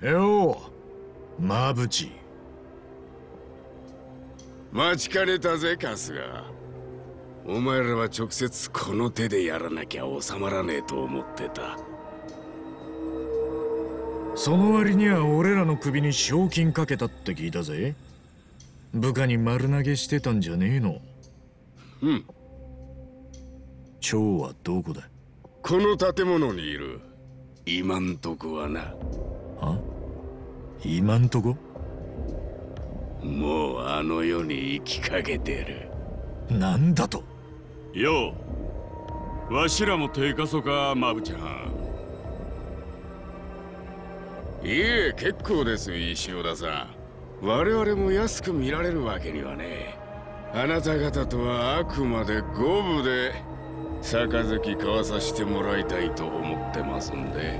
よう、マブチ。 待ちかねたぜ、春日。お前らは直接この手でやらなきゃ収まらねえと思ってた。 その割には俺らの首に賞金かけたって聞いたぜ。部下に丸投げしてたんじゃねえの？ うん。 蝶はどこだ？ この建物にいる。今んとこはな。 は？今んとこ？ もうあの世に生きかけてる。 なんだと？ よう、わしらも手貸そか、マブちゃん。 いえ、結構です石尾田さん。我々も安く見られるわけにはね。あなた方とはあくまで五分で杯交わさせてもらいたいと思ってますんで。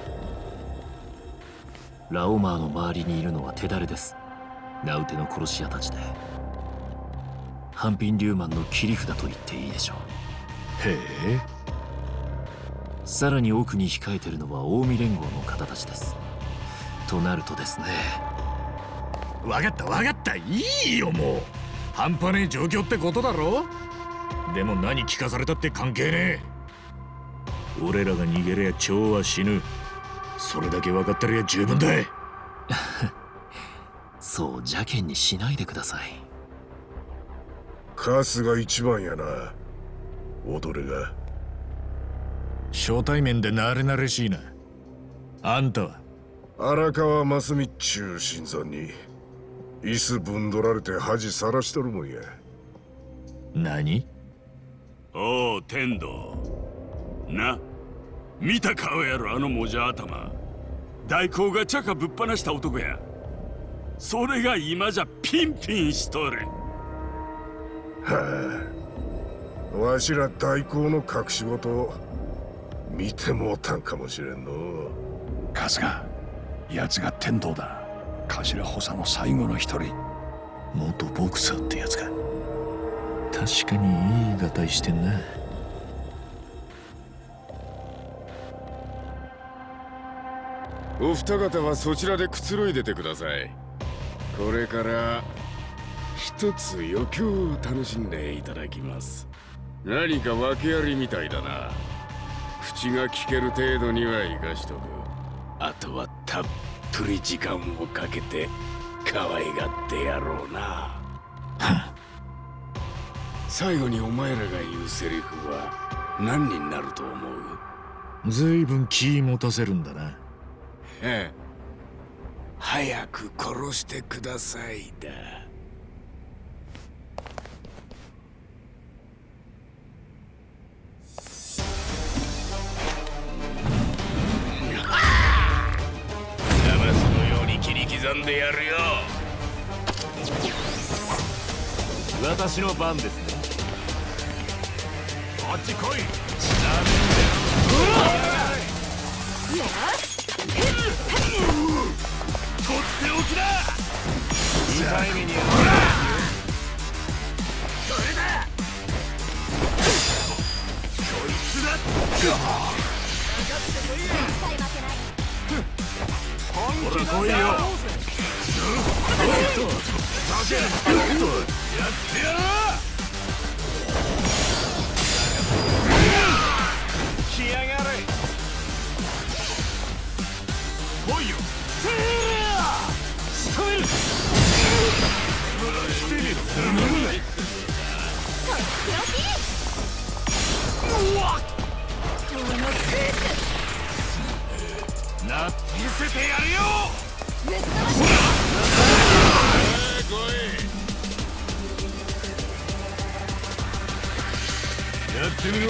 ラオマーの周りにいるのは手だれです。ナウテの殺し屋たちで。半品リューマンの切り札と言っていいでしょう。 へえ。 さらに奥に控えてるのは近江連合の方たちです。となるとですね。 わかったわかった、いいよもう。半端ねえ状況ってことだろ。でも何聞かされたって関係ねえ。俺らが逃げりゃ蝶は死ぬ。それだけ分かってりゃ十分だ。 そう邪険にしないでください。 カスが一番やな。踊れが初対面で慣れ慣れしいな。あんたは荒川真澄っちゅう新参に椅子ぶんどられて恥さらしとるもんや。 何？ おう天道な、見た顔やろ、あのもじゃ頭。大工がチャカぶっ放した男や。それが今じゃピンピンしとる。 はあ、わしら大工の隠し事見てもうたんかもしれんの。 春日、奴が天道だ。頭補佐の最後の一人。 元ボクサーってやつか。確かにいいがたいしてんな。 お二方はそちらでくつろいでてください。これから一つ余興を楽しんでいただきます。何か訳ありみたいだな。口が聞ける程度には生かしとく。あとはたっぷり時間をかけて可愛がってやろうな。最後にお前らが言うセリフは何になると思う？ ずいぶん気持たせるんだな。 早く殺してくださいだ。ナマスのように切り刻んでやるよ。 私の番ですね。 こっち来い。 とっておきだ。 痛い目に遭う。 それだ。こいつだ。 ほら来いよ。 やってやろう。 来やがれ。来いよ。仕留める。してみろ。な、見せてやるよ。やってみろ。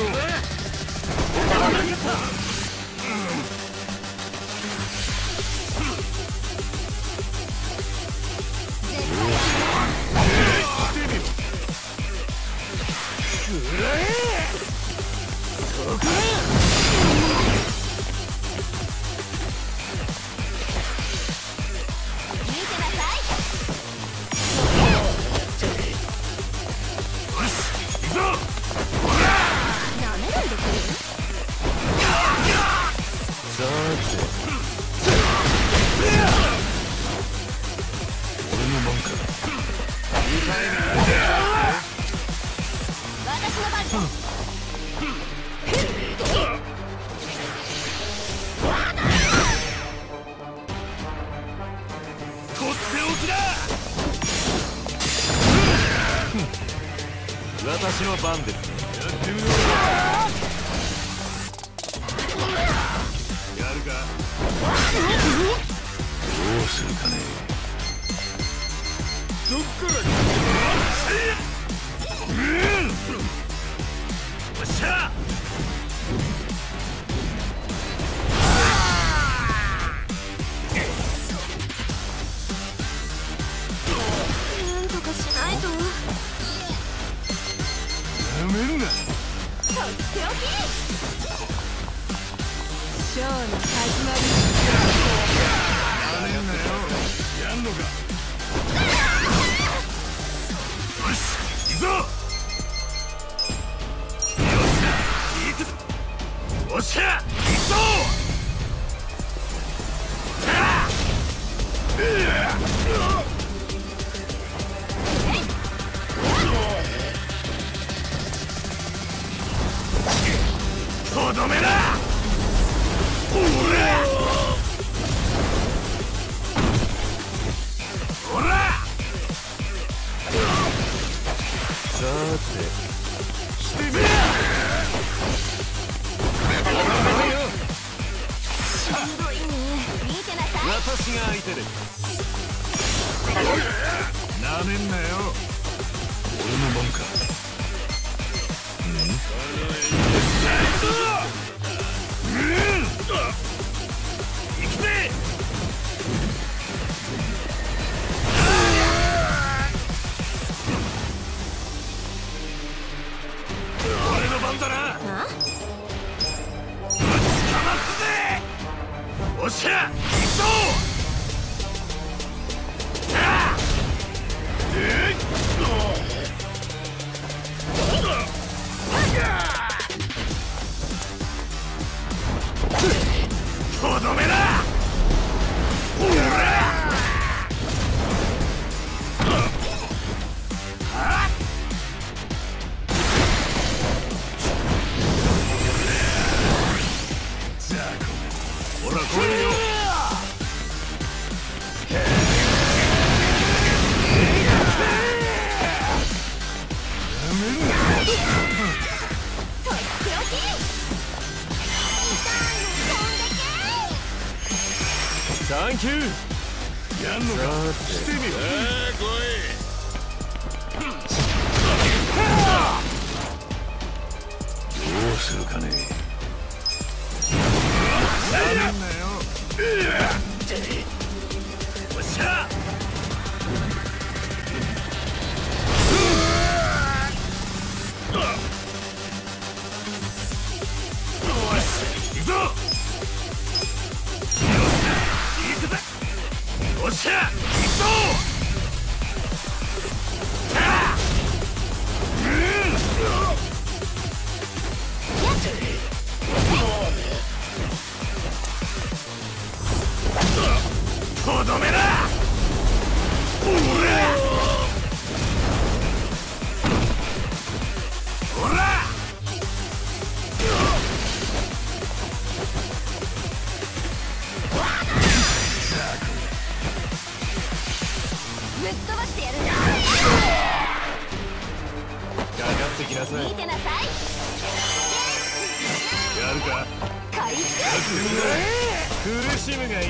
なめるんですか？ 私の番ですね。 やってみろ。やるか。 どうするかね。 どっから来た。おっしゃ。 なんとかしないと。 やめるな。 とっておき。ショーの始まり。 やめんなよ。やんのか。よし、行くぞ。よっしゃ、行くぞ。おっしゃ、行くぞ。とどめだ。おら。おら。 さて、 してみろ。 すごいね。見てなさい。 私が相手です。 なめんなよ。俺の番か。行くぜ。俺の番だな。 あ？ ぶちかますぜ。おっしゃ、行くぞ。とどめだ。おら。ほら来いよ。 とっておき。 サンキュー。 やんのか。してみろ。 どうするかね。 やめんなよ。おっしゃ。行くぞ。行くぜ。おっしゃ、行くぞ。とどめだ。おら。おら。 ぶっ飛ばしてやるんだ。 かかってきなさい。 見てなさい。 やるか。 回復。 苦しむがいい。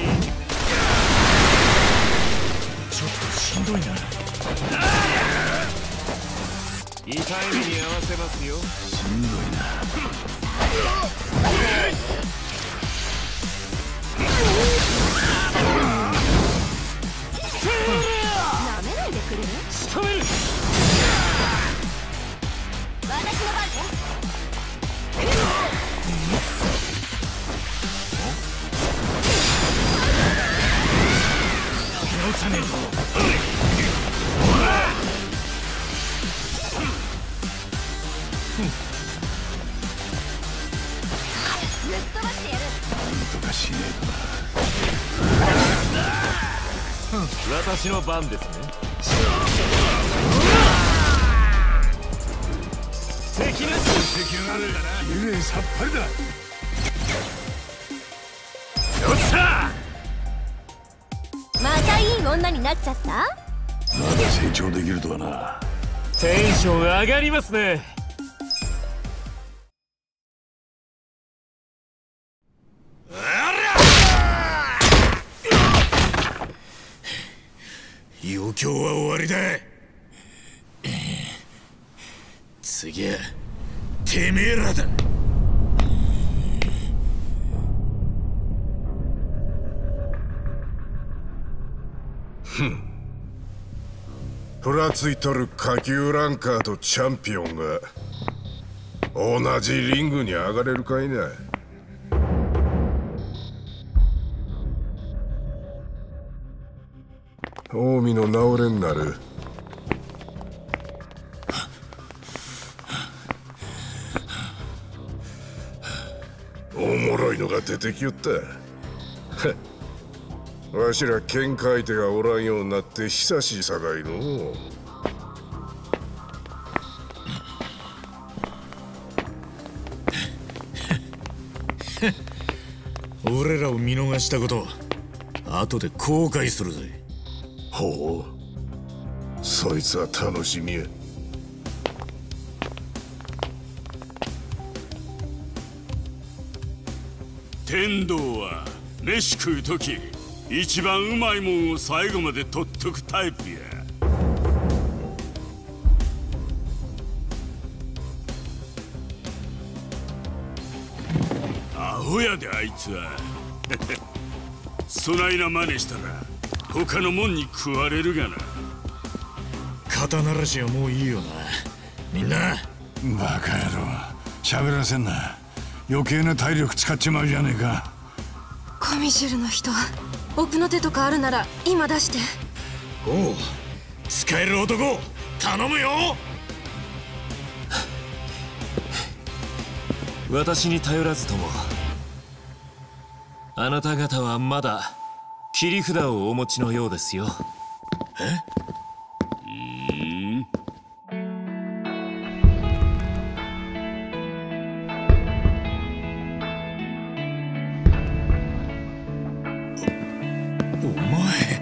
ちょっとしんどいな。 痛い目に合わせますよ。 しんどいな。 なめないでくれる？ 仕留める。 私の番ね。 直さねえぞ。 ぶっ飛ばしてやる。 なんとかしねえとな。 私の番ですね。敵なし。 敵があるんだな。綺麗さっぱりだ。よっしゃ。 またいい女になっちゃった？ まだ成長できるとはな。 テンション上がりますね。 況は終わりだ。次はてめえらだ。 ふらついとる下級ランカーとチャンピオンが同じリングに上がれるかいな。近江の直れになる。おもろいのが出てきよった。わしら喧嘩相手がおらんようになって久しいさかいの。 俺らを見逃したこと後で後悔するぜ。 ほう、そいつは楽しみや。 天道は飯食うとき一番うまいもんを最後まで取っとくタイプや。アホやであいつは。そないな真似したら他のもんに食われるがな。 肩慣らしはもういいよな。みんなバカ野郎、喋らせんな。余計な体力使っちまうじゃねえか。 コミジュルの人、奥の手とかあるなら今出して。 おう、使える男頼むよ。 私に頼らずともあなた方はまだ切り札をお持ちのようですよ。 お前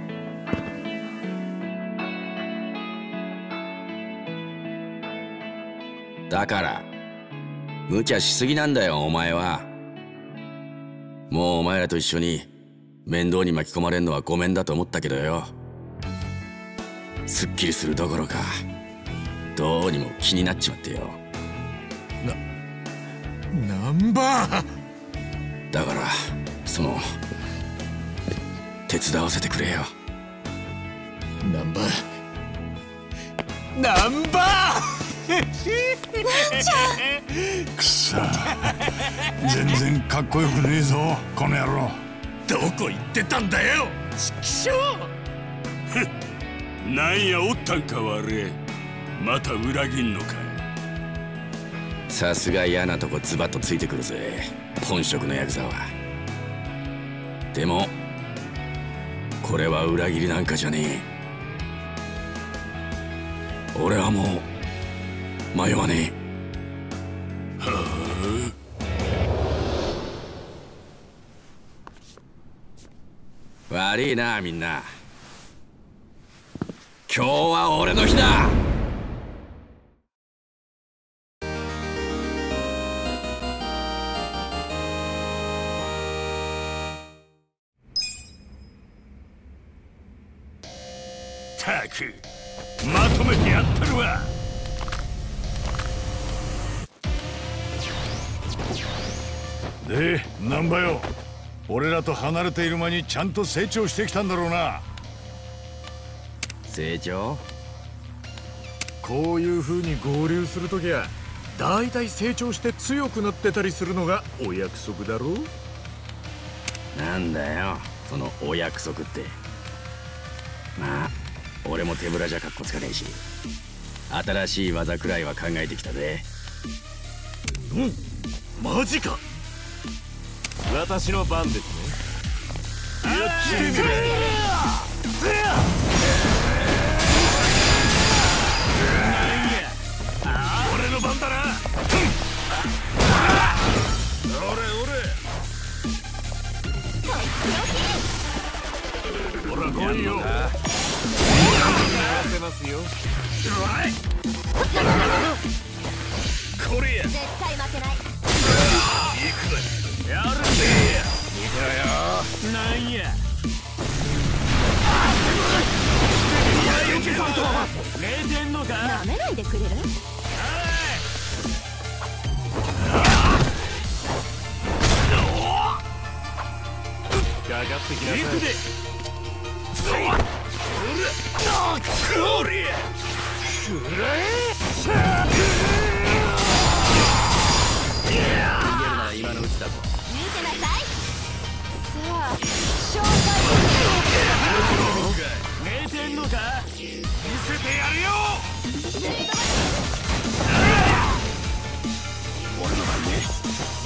だから無茶しすぎなんだよお前は。もうお前らと一緒に面倒に巻き込まれるのはごめんだと思ったけどよ。すっきりするどころかどうにも気になっちまってよ。 なんばだからその手伝わせてくれよ。 なんばなんばくそ、全然かっこよくねえぞこの野郎。 どこ行ってたんだよちくしょう。なんやおったんか悪い。また裏切んのか。 さすが嫌なとこズバッとついてくるぜ本職のヤクザは。でもこれは裏切りなんかじゃねえ。俺はもう迷わねえ。悪いなみんな。今日は俺の日だ。 たくまとめてやったるわ。 で、なんばよ。俺らと離れている間にちゃんと成長してきたんだろうな。 成長？ こういう風に合流するときはだいたい成長して強くなってたりするのがお約束だろ。 なんだよそのお約束って。まあ俺も手ぶらじゃかっこつかねえし新しい技くらいは考えてきたぜ。 マジか。 私の番ですね。やってみろ。 俺の番だな。 ほら来いよ。 せますよ。 これや。 絶対負けない。 やるぜ。見てろよ。なんや。 くれる？ かかってきなさい。行くで。逃げるなら今のうちだぞ。 見てなさい。さあ、紹介寝てんのか？見せてやるよ。俺の番ね。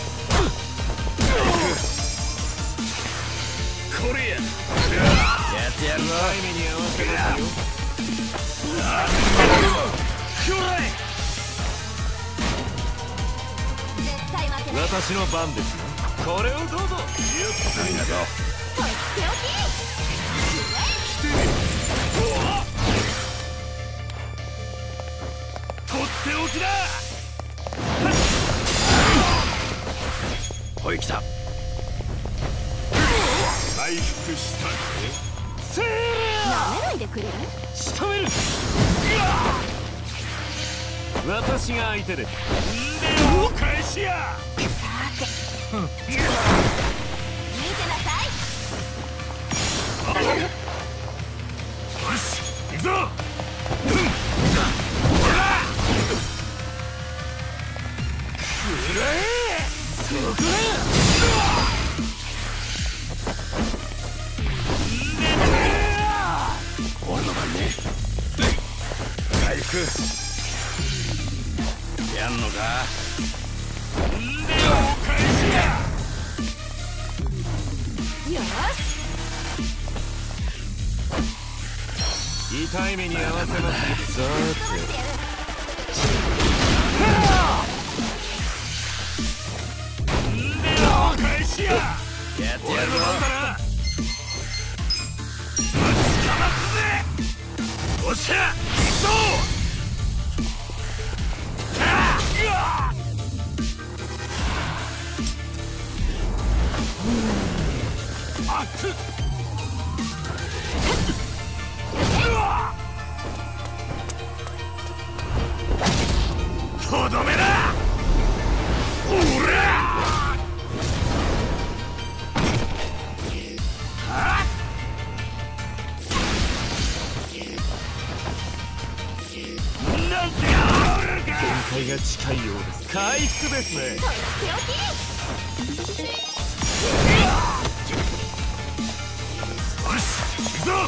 これや。やってやるぞ。タイムに合わせますよ。 私の番ですよ。これをどうぞ。 ありがとう。 とっておき。 とっておきだ。 おい来た。 回復したなめないでくれる？ 仕留める。私が相手で。 お返しや。 さて、見てなさい。 よし、行くぞ。 俺の番ね。回復やんのか。 よし。 痛い目に合わせます。さお返しや。 やってやるぞ。 おっしゃ、行くぞ。熱っ。とどめだ。おら。なんて限界が近いようです。回復ですね。 とっておき。 よし、行くぞ。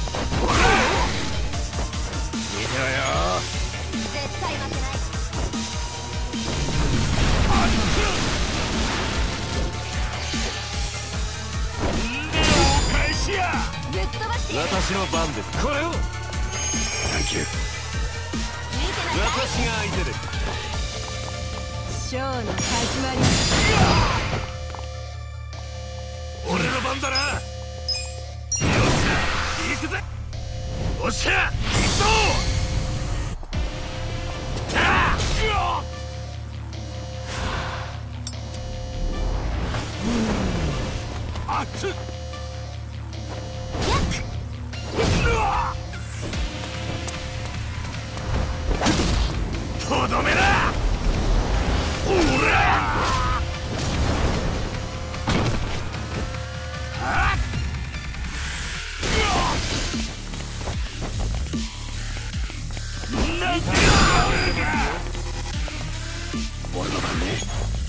見てろよ。 絶対負けない。 お返しや。 ぶっ飛ばして。 私の番です。これを。 サンキュー。 私が相手です。 ショーの始まり。 俺の番だな。よっしゃ、行くぜ。おっしゃ、行くぞ。熱っ。とどめだ。おら。なんて俺の番ね。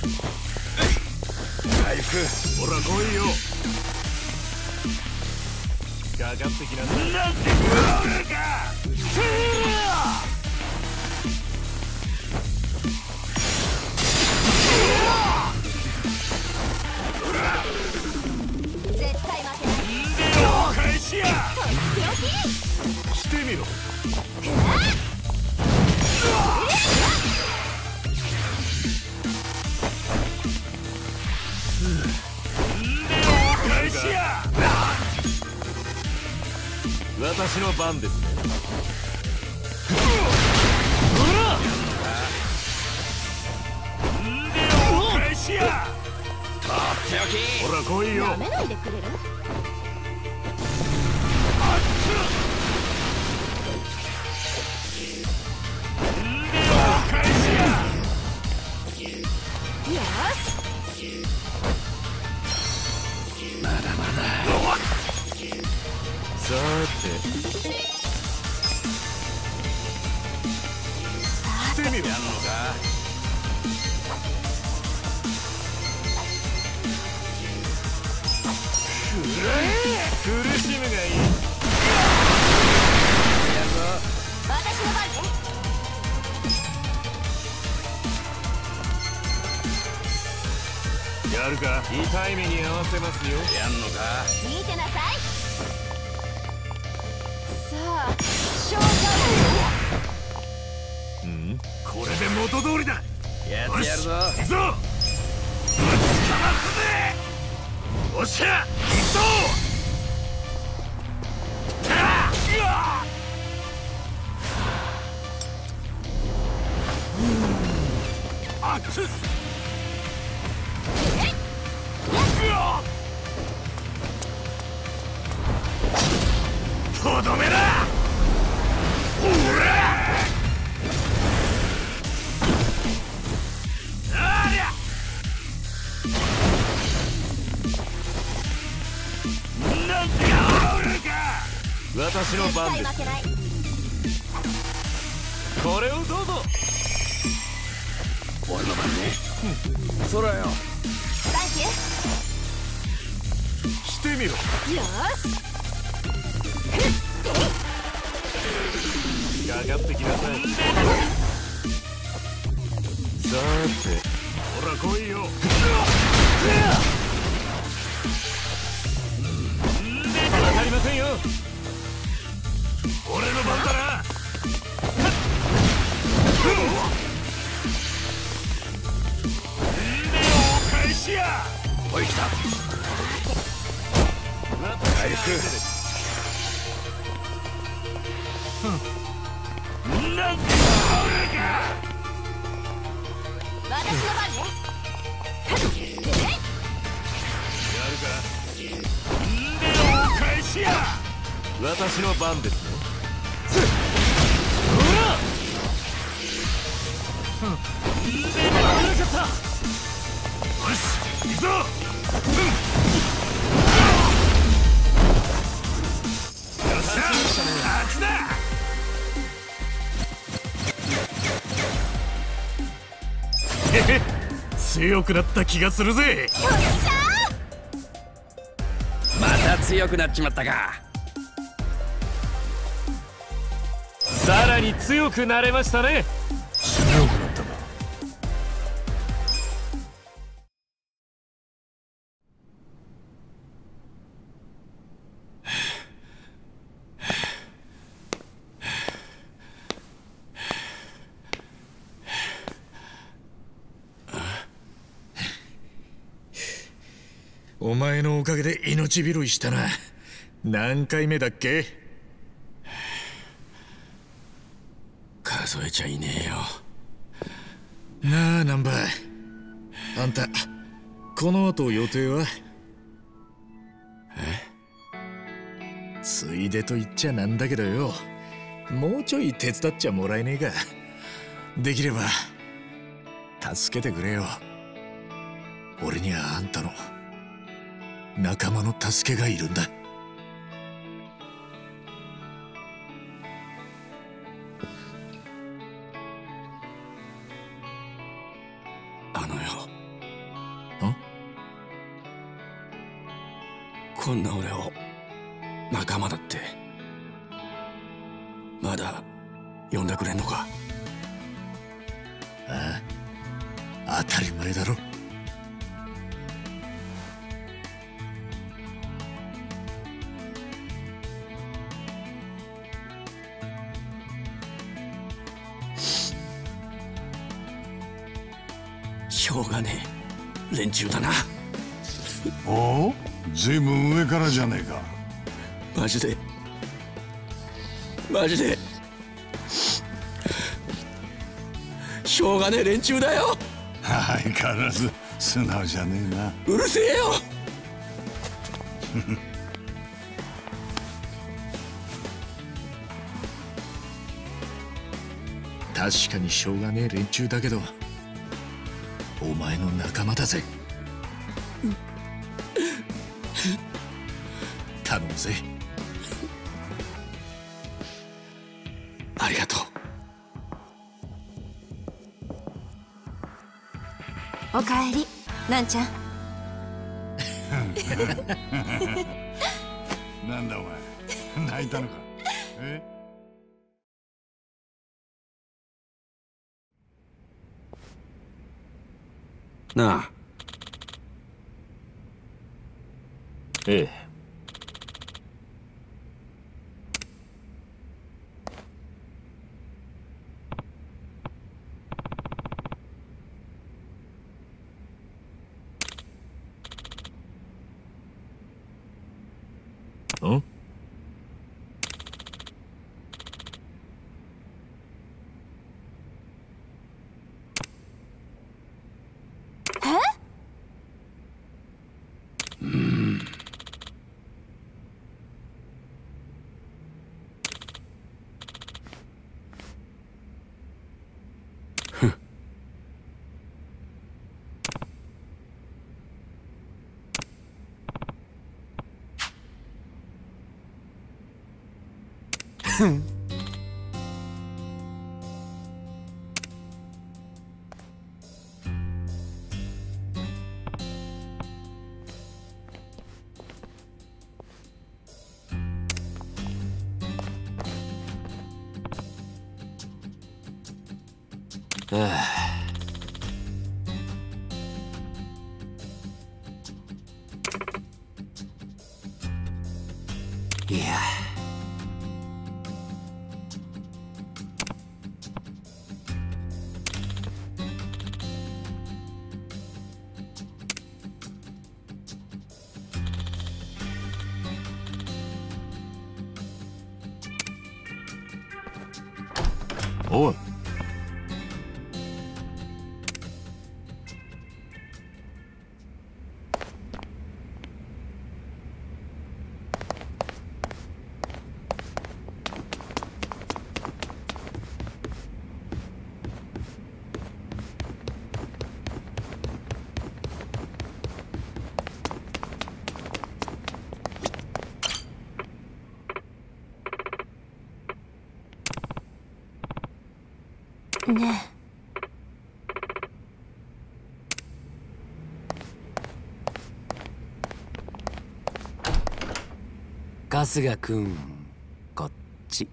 回復。ほら来いよ。 かかってきなさい。 なんて食らうか。 絶対負けない。 お返しや。 とっておき。 してみろ。お返しや。 私の番ですね。 お返しや。 とっておき。 ほら来いよ。 なめないでくれる？ おまだまだ。 さて来てみろ。やんのか。苦しむがいい。やるぞ。 私の番ね。 やるか。痛い目に合わせますよ。 やんのか。 見てなさい。さあ勝負。 これで元通りだ。 やってやるぞ。 行くぞ。ぶちかますぜ。おっしゃ、行くぞ。あっつっ。とどめだ。ほら。ありゃ。なんてやるか。私の番です。 負けない。 これをどうぞ。 俺の番ね。そらよ。 サンキュしてみろ。 ー。よし。 かかってきなさい。さて、ほら来いよ。わかりませんよ。俺の番だな。目をお返しや。 おい来た。 回復。なんて私の番ね。 やるか。目をお返しや。私の番ですね。ほら。目が離れちゃった。よし、行くぞ。よっしゃ、勝ちだ。強くなった気がするぜ。 また強くなっちまったか。 さらに強くなれましたね。 強くなったか。 お前のおかげで命拾いしたな。何回目だっけ。 数えちゃいねえよ。 なあ、ナンバー。あんたこの後予定は。ついでと言っちゃなんだけどよ、もうちょい手伝っちゃもらえねえか。できれば助けてくれよ。俺にはあんたの仲間の助けがいるんだ。 あのよ。 ん？ こんな俺を仲間だってまだ呼んでくれんのか。 ああ、当たり前だろ。 しょうがねえ連中だな。 おお、ずいぶん上からじゃねえか。 マジでしょうがねえ連中だよ。 相変わらず素直じゃねえな。 うるせえよ。 確かにしょうがねえ連中だけど、 お前の仲間だぜ。頼むぜ。 ありがとおかえりなんちゃん。 なんだお前、泣いたのか。 なあ。 ええ。 ん？ いや。 おい。 ね春日くん、こっち。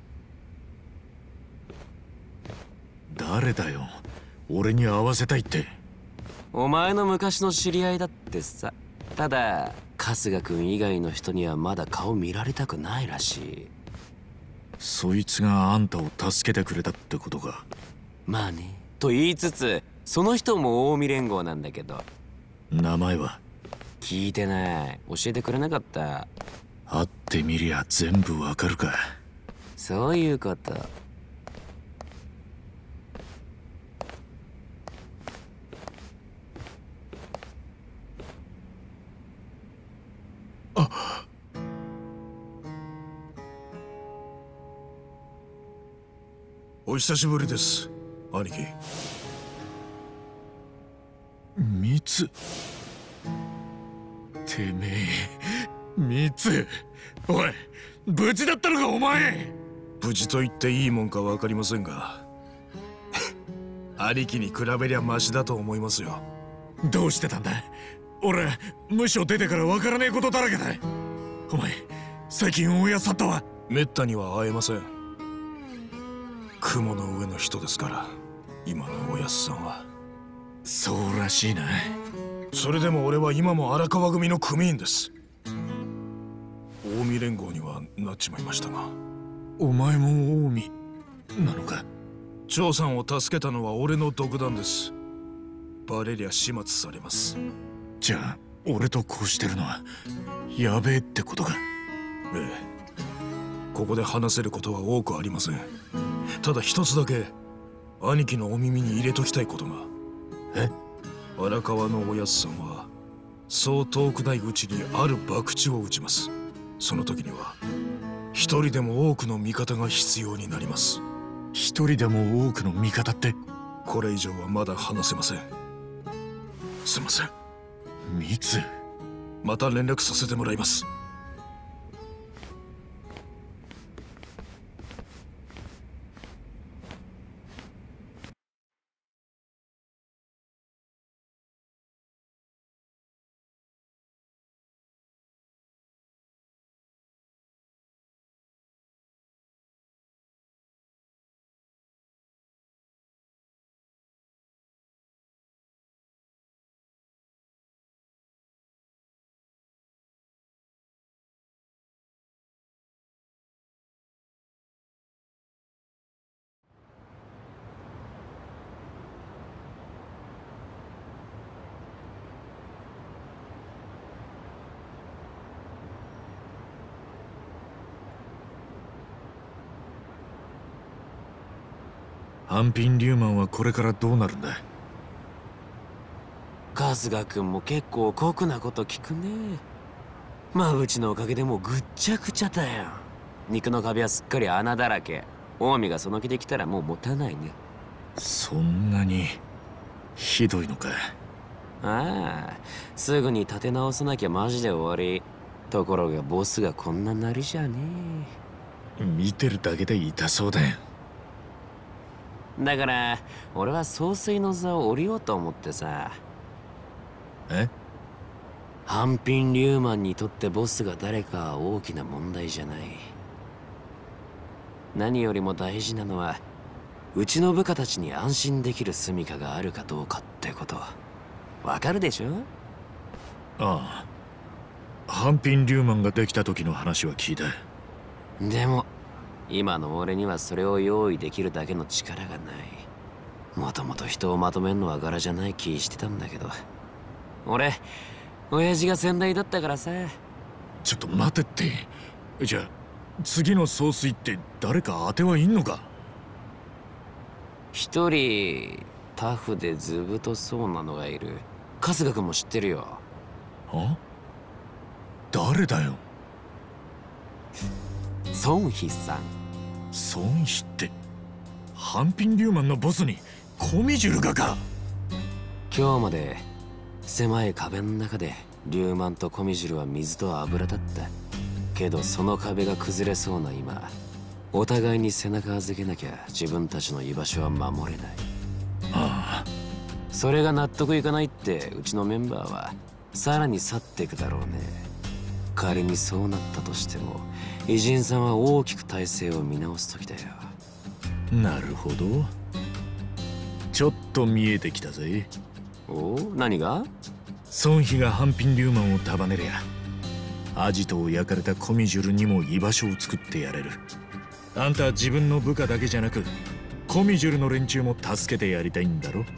誰だよ、俺に会わせたいって。 お前の昔の知り合いだってさ。ただ春日くん以外の人にはまだ顔見られたくないらしい。 そいつがあんたを助けてくれたってことか。 まあね、と言いつつその人も近江連合なんだけど。 名前は？ 聞いてない。教えてくれなかった。 会ってみりゃ全部わかるか。 そういうこと。 あ、 お久しぶりです、兄貴。 ミツ。てめえ、ミツ。おい、無事だったのかお前。 無事と言っていいもんか分かりませんが兄貴に比べりゃマシだと思いますよ。 どうしてたんだ。俺、無所出てから分からねえことだらけだ。お前、最近大家さんとは？ めったには会えません。雲の上の人ですから今のおやすさんは。 そうらしいな。 それでも俺は今も荒川組の組員です。近江連合にはなっちまいましたが。 お前も近江なのか。 張さんを助けたのは俺の独断です。バレりゃ始末されます。 じゃあ俺とこうしてるのはやべえってことか。 ええ、ここで話せることは多くありません。ただ一つだけ兄貴のお耳に入れときたいことが。荒川のおやすさんはそう遠くないうちにある博打を打ちます。その時には一人でも多くの味方が必要になります。 一人でも多くの味方って？ これ以上はまだ話せません。 すいません。 密。 また連絡させてもらいます。 ハンピン・リューマンはこれからどうなるんだ？ 春日君も結構酷なこと聞くね。まあうちのおかげでもうぐっちゃぐちゃだよ。肉の壁はすっかり穴だらけ。近江がその気で来たらもう持たないね。 そんなにひどいのか？ ああ、すぐに立て直さなきゃマジで終わり。ところがボスがこんななりじゃねえ。見てるだけで痛そうだよ。 だから俺は総帥の座を降りようと思ってさ。 え？ ハンピン・リューマンにとってボスが誰かは大きな問題じゃない。何よりも大事なのはうちの部下たちに安心できる住処があるかどうかってこと。わかるでしょ？ ああ、ハンピン・リューマンができた時の話は聞いた。 でも今の俺にはそれを用意できるだけの力がない。もともと人をまとめんのは柄じゃない気してたんだけど、俺親父が先代だったからさ。 ちょっと待てって。じゃあ次の総帥って誰か当てはいんのか？ 一人タフで図太そうなのがいる。春日君も知ってるよ。 あ？誰だよ？ 孫飛さん。 孫飛ってハンピン・リューマンのボスにコミジュルがか？ 今日まで狭い壁の中でリューマンとコミジュルは水と油だったけど、その壁が崩れそうな今、お互いに背中預けなきゃ自分たちの居場所は守れない。 ああ、 それが納得いかないってうちのメンバーはさらに去っていくだろうね。仮にそうなったとしても偉人さんは大きく体制を見直す時だよ。 なるほど、ちょっと見えてきたぜ。 おお、何が？ 孫飛がハンピン・リューマンを束ねりゃアジトを焼かれたコミジュルにも居場所を作ってやれる。あんたは自分の部下だけじゃなくコミジュルの連中も助けてやりたいんだろ？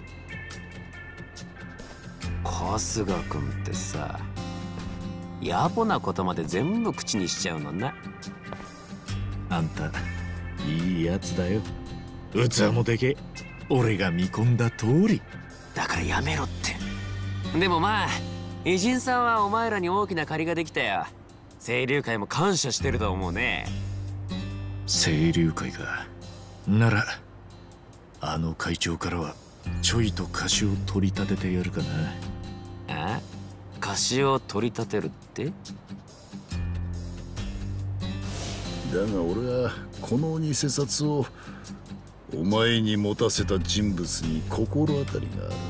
春日君ってさ、野暮なことまで全部口にしちゃうのな。 あんたいいやつだよ。器もでけえ。俺が見込んだ通り。 だからやめろって。でもまあ偉人さんはお前らに大きな借りができたよ。清流会も感謝してると思うね。 清流会か。ならあの会長からはちょいと貸しを取り立ててやるかな。 あ？貸しを取り立てるって？ だが俺はこの偽札をお前に持たせた人物に心当たりがある。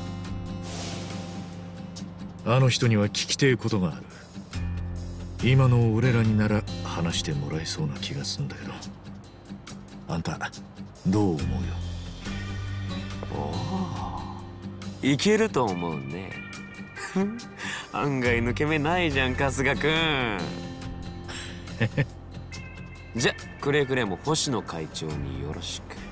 あの人には聞きてえことがある。今の俺らになら話してもらえそうな気がするんだけど、あんたどう思うよ？ おお、いけると思うね。案外抜け目ないじゃん春日君。じゃくれぐれも星野会長によろしく。